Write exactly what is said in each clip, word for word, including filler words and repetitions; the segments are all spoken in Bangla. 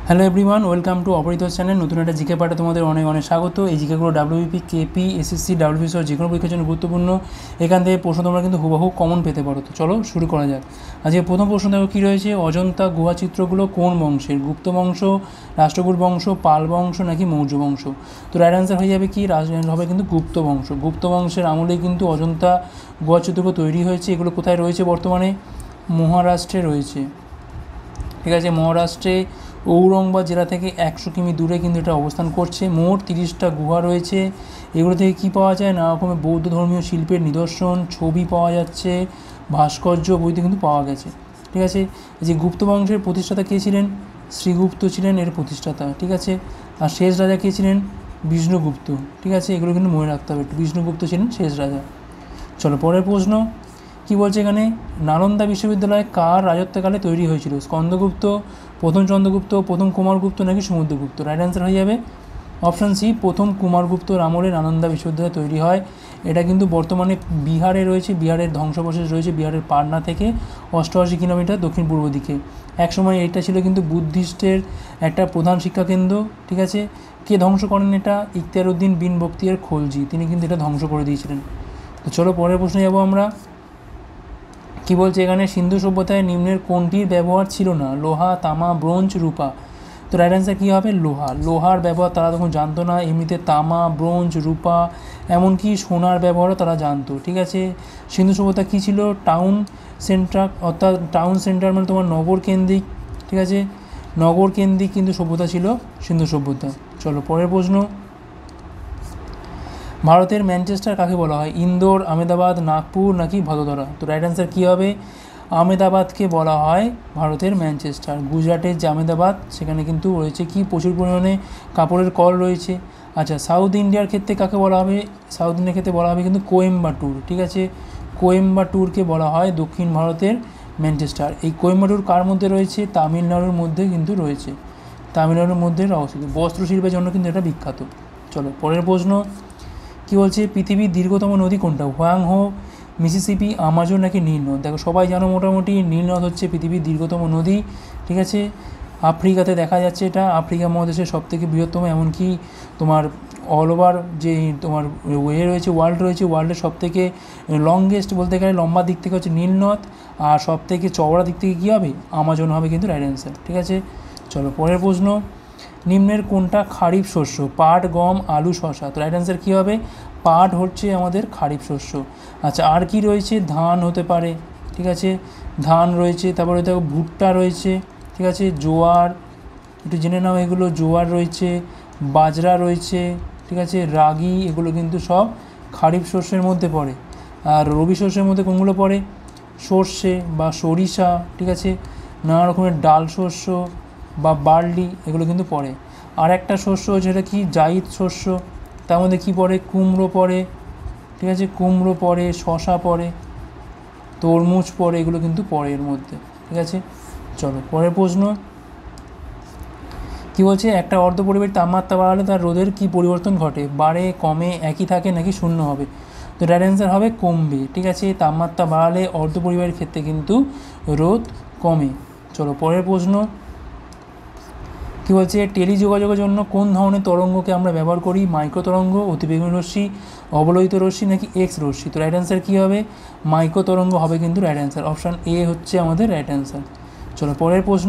Hello everyone, welcome to Aparitosh channel. নতুন একটা জিকে পাঠে তোমাদের অনেক অনেক স্বাগত। এই জিকেগুলো ডাব্লিউবিপি, কেপি, এসএসসি, ডাব্লিউবি সহ যে কোনো পরীক্ষার জন্য গুরুত্বপূর্ণ। এখান থেকে প্রশ্ন তোমরা কিন্তু হুবহু কমন পেতে পারো। তো চলো শুরু করা যাক। আজকে প্রথম প্রশ্ন দেখো কী রয়েছে, অজন্তা গুহা চিত্রগুলো কোন বংশের? গুপ্ত বংশ, রাষ্ট্রকূট বংশ, পাল বংশ নাকি মৌর্য বংশ? তো রাইট অ্যান্সার হয়ে যাবে কি, হবে কিন্তু গুপ্ত বংশ। গুপ্ত বংশের আমলেই কিন্তু অজন্তা গুহা চিত্রগুলো তৈরি হয়েছে। এগুলো কোথায় রয়েছে বর্তমানে? মহারাষ্ট্রে রয়েছে। ঠিক আছে, মহারাষ্ট্রে ঔরঙ্গাবাদ জেলা থেকে একশো কিমি দূরে কিন্তু এটা অবস্থান করছে। মোট তিরিশটা গুহা রয়েছে। এগুলো থেকে কী পাওয়া যায়? নানা রকমের বৌদ্ধ ধর্মীয় শিল্পের নিদর্শন, ছবি পাওয়া যাচ্ছে, ভাস্কর্য বইতে কিন্তু পাওয়া গেছে। ঠিক আছে, এই যে গুপ্ত বংশের প্রতিষ্ঠাতা কে ছিলেন? শ্রীগুপ্ত ছিলেন এর প্রতিষ্ঠাতা। ঠিক আছে, আর শেষ রাজা কে ছিলেন? বিষ্ণুগুপ্ত। ঠিক আছে, এগুলো কিন্তু মনে রাখতে হবে একটু, বিষ্ণুগুপ্ত ছিলেন শেষ রাজা। চলো পরের প্রশ্ন কী বলছে এখানে, নালন্দা বিশ্ববিদ্যালয় কার রাজত্বকালে তৈরি হয়েছিল? স্কন্দগুপ্ত, প্রথম চন্দ্রগুপ্ত, প্রথম কুমারগুপ্ত নাকি সমুদ্রগুপ্ত? রাইট অ্যান্সার হয়ে যাবে অপশান সি, প্রথম কুমারগুপ্তর আমলে নালন্দা বিশ্ববিদ্যালয় তৈরি হয়। এটা কিন্তু বর্তমানে বিহারে রয়েছে, বিহারের ধ্বংসাবশেষ রয়েছে বিহারের পাটনা থেকে অষ্টআশি কিলোমিটার দক্ষিণ পূর্ব দিকে। একসময় এটা ছিল কিন্তু বুদ্ধিস্টের একটা প্রধান শিক্ষাকেন্দ্র। ঠিক আছে, কে ধ্বংস করেন এটা? ইখতিয়ার উদ্দিন বিন বখতিয়ার খলজি, তিনি কিন্তু এটা ধ্বংস করে দিয়েছিলেন। তো চলো পরের প্রশ্নে যাবো আমরা। কী বলছে এখানে, সিন্ধু সভ্যতায় নিম্নের কোনটির ব্যবহার ছিল না? লোহা, তামা, ব্রোঞ্জ, রূপা? তো রাইট অ্যান্সার কী হবে? লোহা। লোহার ব্যবহার তারা তখন জানতো না, এমনিতে তামা, ব্রোঞ্জ, রূপা এমনকি সোনার ব্যবহারও তারা জানতো। ঠিক আছে, সিন্ধু সভ্যতা কী ছিল? টাউন সেন্টার, অর্থাৎ টাউন সেন্টার মানে তোমার নগর কেন্দ্রিক। ঠিক আছে, নগর কেন্দ্রিক কিন্তু সভ্যতা ছিল সিন্ধু সভ্যতা। চলো পরের প্রশ্ন, ভারতের ম্যানচেস্টার কাকে বলা হয়? ইন্দোর, আহমেদাবাদ, নাগপুর নাকি ভদোদরা? তো রাইট অ্যান্সার কী হবে? আহমেদাবাদকে বলা হয় ভারতের ম্যানচেস্টার। গুজরাটের যে আহমেদাবাদ, সেখানে কিন্তু রয়েছে কি, প্রচুর পরিমাণে কাপড়ের কল রয়েছে। আচ্ছা, সাউথ ইন্ডিয়ার ক্ষেত্রে কাকে বলা হবে? সাউথ ইন্ডিয়ার ক্ষেত্রে বলা হবে কিন্তু কোয়েম্বাটুর। ঠিক আছে, কোয়েম্বাটুরকে বলা হয় দক্ষিণ ভারতের ম্যানচেস্টার। এই কোয়েম্বাটুর কার মধ্যে রয়েছে? তামিলনাড়ুর মধ্যে কিন্তু রয়েছে, তামিলনাড়ুর মধ্যে অবস্থিত। বস্ত্রশিল্পের জন্য কিন্তু এটা বিখ্যাত। চলো পরের প্রশ্ন, কী বলছে, পৃথিবীর দীর্ঘতম নদী কোনটা? হোয়াংহো, মিসিসিপি, আমাজন নাকি নীল নদ? দেখো সবাই জানো মোটামুটি নীল নদ হচ্ছে পৃথিবীর দীর্ঘতম নদী। ঠিক আছে, আফ্রিকাতে দেখা যাচ্ছে এটা, আফ্রিকা মহাদেশের সবথেকে বৃহত্তম, এমনকি তোমার অল ওভার যে তোমার ওয়ে রয়েছে, ওয়ার্ল্ড রয়েছে, ওয়ার্ল্ডের সবথেকে লংগেস্ট বলতে গেলে লম্বা দিক থেকে হচ্ছে নীল নদ, আর সবথেকে চওড়া দিক থেকে কী হবে? আমাজন হবে কিন্তু রাইট অ্যান্সার। ঠিক আছে, চলো পরের প্রশ্ন, নিম্নের কোনটা খারিফ শস্য? পাট, গম, আলু, শসা? তো রাইট অ্যান্সার কী হবে? পাট হচ্ছে আমাদের খারিফ শস্য। আচ্ছা, আর কি রয়েছে? ধান হতে পারে। ঠিক আছে, ধান রয়েছে, তারপরে দেখো ভুট্টা রয়েছে। ঠিক আছে, জোয়ার, একটু জেনে নাও এগুলো, জোয়ার রয়েছে, বাজরা রয়েছে। ঠিক আছে, রাগি, এগুলো কিন্তু সব খারিফ শস্যের মধ্যে পড়ে। আর রবি শস্যের মধ্যে কোনগুলো পড়ে? সর্ষে বা সরিষা। ঠিক আছে, নানা রকমের ডাল শস্য বা বার্লি, এগুলো কিন্তু পড়ে। আর একটা শস্য যেটা কি, জায়িদ শস্য, তার মধ্যে কী পড়ে? কুমড়ো পড়ে। ঠিক আছে, কুমড়ো পড়ে, শশা পড়ে, তরমুজ পড়ে, এগুলো কিন্তু পড়ে এর মধ্যে। ঠিক আছে, চলো পরের প্রশ্ন, কী বলছে, একটা অর্ধপরিবাহীর তাপমাত্রা বাড়ালে তার রোদের কী পরিবর্তন ঘটে? বাড়ে, কমে, একই থাকে নাকি শূন্য হবে? তো রাইট অ্যান্সার হবে কমবে। ঠিক আছে, তাপমাত্রা বাড়ালে অর্ধপরিবাহীর ক্ষেত্রে কিন্তু রোদ কমে। চলো পরের প্রশ্ন, কী বলছে, টেলিযোগাযোগের জন্য কোন ধরনের তরঙ্গকে আমরা ব্যবহার করি? মাইক্রো তরঙ্গ, অতিবেগুনি রশ্মি, অবলোহিত রশ্মি নাকি এক্স রশ্মি? তো রাইট অ্যান্সার কী হবে? মাইক্রো তরঙ্গ হবে কিন্তু রাইট অ্যান্সার। অপশান এ হচ্ছে আমাদের রাইট অ্যান্সার। চলো পরের প্রশ্ন,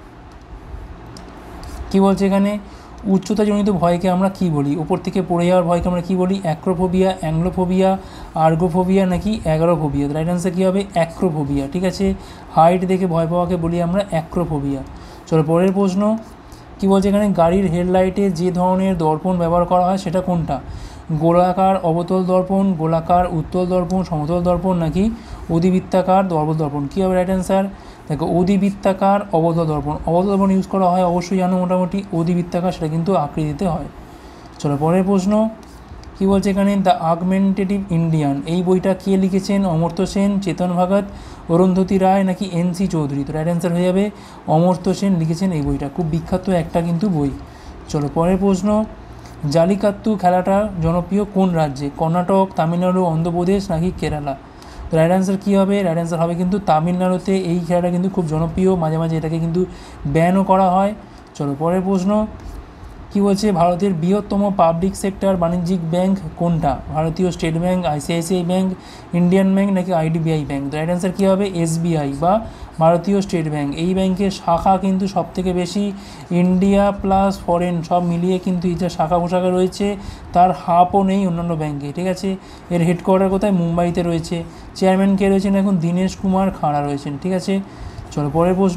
কী বলছে এখানে, উচ্চতাজনিত ভয়কে আমরা কী বলি? উপর থেকে পড়ে যাওয়ার ভয়কে আমরা কী বলি? অ্যাক্রোফোবিয়া, অ্যাংলোফোবিয়া, আর্গোফোবিয়া নাকি অ্যাগারোফোবিয়া? রাইট অ্যান্সার কী হবে? অ্যাক্রোফোবিয়া। ঠিক আছে, হাইট দেখে ভয় পাওয়াকে বলি আমরা অ্যাক্রোফোবিয়া। চলো পরের প্রশ্ন, কী বলছে এখানে, গাড়ির হেডলাইটে যে ধরনের দর্পণ ব্যবহার করা হয় সেটা কোনটা? গোলাকার অবতল দর্পণ, গোলাকার উত্তল দর্পণ, সমতল দর্পণ নাকি অধিবৃত্তাকার অবতল দর্পণ? কী হবে রাইট অ্যান্সার? দেখো অধিবৃত্তাকার অবতল দর্পণ, অবতল দর্পণ ইউজ করা হয় অবশ্যই জানো মোটামুটি, অধিবৃত্তাকার সেটা কিন্তু আকৃতিতে হয়। চলো পরের প্রশ্ন, কী বলছে এখানে, দ্য আর্গুমেন্টেটিভ ইন্ডিয়ান, এই বইটা কে লিখেছেন? অমর্ত্য সেন, চেতন ভগত, অরুন্ধতী রায় নাকি এন সি চৌধুরী? তো রাইট অ্যান্সার হয়ে যাবে অমর্ত্য সেন লিখেছেন এই বইটা, খুব বিখ্যাত একটা কিন্তু বই। চলো পরের প্রশ্ন, জালিকাত্তু খেলাটা জনপ্রিয় কোন রাজ্যে? কর্ণাটক, তামিলনাড়ু, অন্ধ্রপ্রদেশ নাকি কেরালা? তো রাইট অ্যান্সার কী হবে? রাইট অ্যান্সার হবে কিন্তু তামিলনাড়ুতে এই খেলাটা কিন্তু খুব জনপ্রিয়, মাঝে মাঝে এটাকে কিন্তু ব্যানও করা হয়। চলো পরের প্রশ্ন কী বলছে, ভারতের বৃহত্তম পাবলিক সেক্টর বাণিজ্যিক ব্যাংক কোনটা? ভারতীয় state bank, ICICI bank, Indian bank নাকি আইডিবিআই ব্যাংক? তো রাইট অ্যান্সার কী হবে? এসবিআই বা ভারতীয় স্টেট ব্যাংক। এই ব্যাংকের শাখা কিন্তু সবথেকে বেশি, ইন্ডিয়া প্লাস ফরেন সব মিলিয়ে কিন্তু এই যে শাখা পোশাখা রয়েছে তার হাফও নেই অন্যান্য ব্যাংকে, ঠিক আছে। এর হেডকোয়ার্টার কোথায়? মুম্বাইতে রয়েছে। চেয়ারম্যান কে রয়েছেন এখন? দীনেশ কুমার খাড়া রয়েছেন, ঠিক আছে। চলো পরের প্রশ্ন,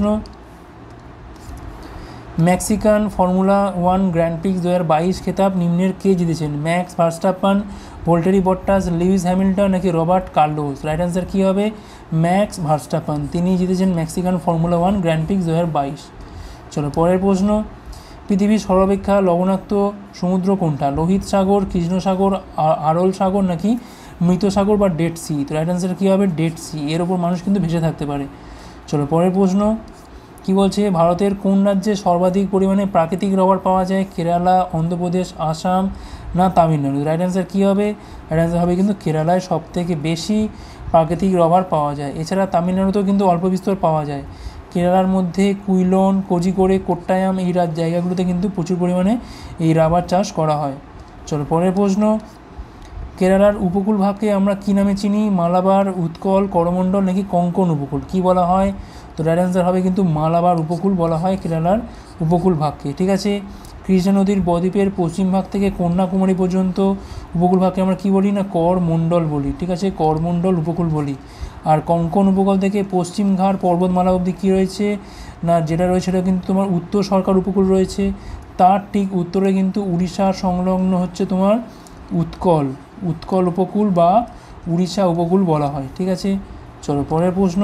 Mexican formula one grand prix দু হাজার বাইশ খেতাব নিম্নের কে জিতেছেন? Max Verstappen, Valtteri Bottas, Lewis Hamilton নাকি রবার্ট কার্লোস? রাইট অ্যান্সার কী হবে? ম্যাক্স ভার্স্টাপান, তিনি জিতেছেন Mexican formula one grand prix দু হাজার বাইশ। চলো পরের প্রশ্ন, পৃথিবীর সর্বাপেক্ষা লবণাক্ত সমুদ্র কোনটা? লোহিত সাগর, কৃষ্ণ সাগর, আরল সাগর নাকি মৃত সাগর বা ডেড সি? তো রাইট অ্যান্সার কী হবে? ডেড সি, এর ওপর মানুষ কিন্তু ভেসে থাকতে পারে। চলো পরের প্রশ্ন, কী বলছে, ভারতের কোন রাজ্যে সর্বাধিক পরিমাণে প্রাকৃতিক রবার পাওয়া যায়? কেরালা, অন্ধ্রপ্রদেশ, আসাম না তামিলনাড়ু? রাইট অ্যান্সার কী হবে? রাইট অ্যান্সার হবে কিন্তু কেরালায় সবথেকে বেশি প্রাকৃতিক রবার পাওয়া যায়। এছাড়া তামিলনাড়ুতেও কিন্তু অল্প বিস্তর পাওয়া যায়। কেরালার মধ্যে কুইলন, কোজিকোড়ে, কোট্টায়াম এই রাজ জায়গাগুলোতে কিন্তু প্রচুর পরিমাণে এই রাবার চাষ করা হয়। চলো পরের প্রশ্ন, কেরালার উপকূল ভাগকে আমরা কী নামে চিনি? মালাবার, উৎকল, করমণ্ডল নাকি কঙ্কন উপকূল? কী বলা হয়? তো রাইট অ্যান্সার হবে কিন্তু মালাবার উপকূল বলা হয় কেরালার উপকূল ভাগকে, ঠিক আছে। কৃষ্ণা নদীর বদ্বীপের পশ্চিম ভাগ থেকে কন্যাকুমারী পর্যন্ত উপকূল ভাগকে আমরা কী বলি? না করমণ্ডল বলি, ঠিক আছে, করমণ্ডল উপকূল বলি। আর কঙ্কন উপকূল থেকে পশ্চিম ঘাট পর্বতমালা অবধি কী রয়েছে? না যেটা রয়েছে সেটা কিন্তু তোমার উত্তর সরকার উপকূল রয়েছে। তার ঠিক উত্তরে কিন্তু উড়িষ্যার সংলগ্ন হচ্ছে তোমার উৎকল, উৎকল উপকূল বা উড়িষ্যা উপকূল বলা হয়, ঠিক আছে। চলো পরের প্রশ্ন,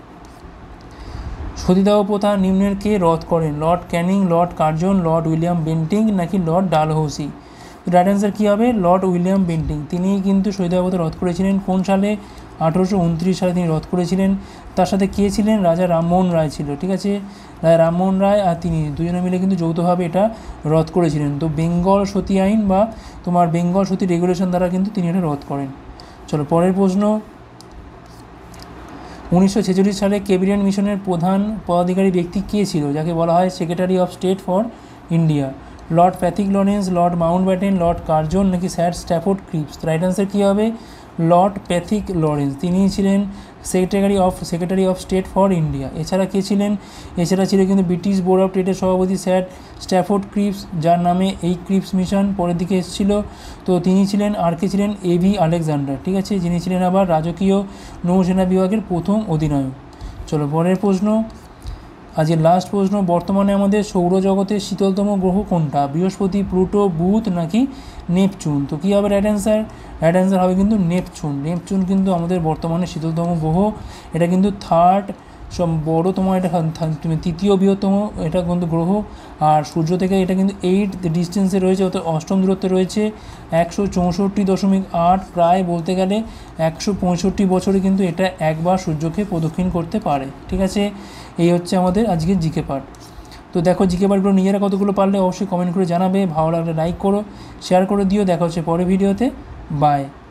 সতীদাহ প্রথা নিম্নের কে রদ করেন? Lord Canning, Lord Curzon, Lord William Bentinck নাকি লর্ড ডালহৌসি? রাইট অ্যান্সার কী হবে? লর্ড উইলিয়াম বেন্টিং, তিনি কিন্তু সতীদাহ প্রথা রদ করেছিলেন। কোন সালে? আঠেরোশো উনত্রিশ সালে তিনি রদ করেছিলেন। তার সাথে কে ছিলেন? রাজা রামমোহন রায় ছিল, ঠিক আছে। রাজা রামমোহন রায় আর তিনি দুজনে মিলে কিন্তু যৌথভাবে এটা রদ করেছিলেন। তো বেঙ্গল সতী আইন বা তোমার বেঙ্গল সতী রেগুলেশন দ্বারা কিন্তু তিনি এটা রদ করেন। চলো পরের প্রশ্ন, উনিশশো ছেচল্লিশ সালে ক্যাবিনেট মিশনের প্রধান পদাধিকারী ব্যক্তি কে ছিল, যাকে বলা হয় secretary of state for India? Lord Pethick Lawrence, Lord Mountbatten, Lord Curzon নাকি sir Stafford Cripps? Right answer কী হবে? লর্ড প্যাথিক লরেন্স, তিনি ছিলেন secretary of secretary of state for India. এছাড়া কে ছিলেন? এছাড়া ছিল কিন্তু ব্রিটিশ বোর্ড অফ ট্রেডের সভাপতি স্যার স্ট্যাফোর্ড ক্রিপস, যার নামে এই ক্রিপস মিশন পরের দিকে এসেছিল। তো তিনি ছিলেন, আর কে ছিলেন? এভি আলেকজান্ডার, ঠিক আছে, যিনি ছিলেন আবার রাজকীয় নৌসেনা বিভাগের প্রথম অধিনায়ক। চলো পরের প্রশ্ন, আজকের লাস্ট প্রশ্ন, বর্তমানে আমাদের সৌরজগতের শীতলতম গ্রহ কোনটা? বৃহস্পতি, প্লুটো, বুধ নাকি নেপচুন? তো কী হবে রাইট অ্যান্সার? রাইট অ্যান্সার হবে কিন্তু নেপচুন। নেপচুন কিন্তু আমাদের বর্তমানে শীতলতম গ্রহ, এটা কিন্তু থার্ড সব বড় তোমার, এটা তৃতীয় বৃহত্তম এটা কিন্তু গ্রহ। আর সূর্য থেকে এটা কিন্তু এইট ডিস্টেন্সে রয়েছে, অর্থাৎ অষ্টম দূরত্বে রয়েছে, একশো চৌষট্টি দশমিক আট, প্রায় বলতে গেলে একশো পঁয়ষট্টি বছরে কিন্তু এটা একবার সূর্যকে প্রদক্ষিণ করতে পারে, ঠিক আছে। এই হচ্ছে আমাদের আজকের জিকে পার্ট। তো দেখো জিকে পার্টগুলো নিজেরা কতগুলো পারলে অবশ্যই কমেন্ট করে জানাবে, ভালো লাগলে লাইক করো, শেয়ার করে দিও। দেখা হচ্ছে পরের ভিডিওতে, বাই।